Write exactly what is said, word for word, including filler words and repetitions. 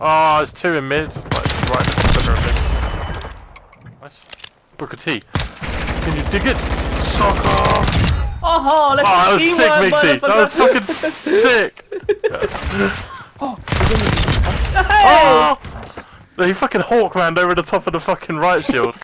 Oh, there's two in mid. Like, right in the center of mid. Nice. Booker T. Can you dig it? Soccer! Oh, let's oh, that was sick, Migsy! That was fucking sick! Oh, he's in the... Hey! Oh! He fucking Hawkmaned over the top of the fucking right shield.